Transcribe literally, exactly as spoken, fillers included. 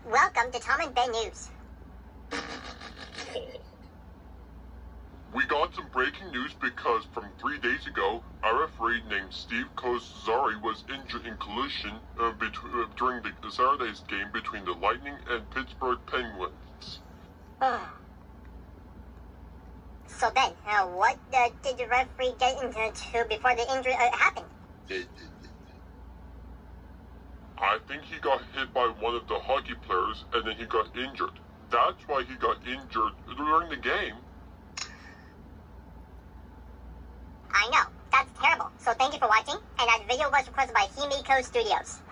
Welcome to Tom and Ben News. We got some breaking news because from three days ago, a referee named Steve Kozari was injured in collision uh, between, uh, during the Saturday's game between the Lightning and Pittsburgh Penguins. So Ben, uh, what uh, did the referee get into before the injury uh, happened? I think he got hit by one of the hockey players and then he got injured. That's why he got injured during the game. I know, that's terrible. So thank you for watching, and that video was recorded by Himiko Studios.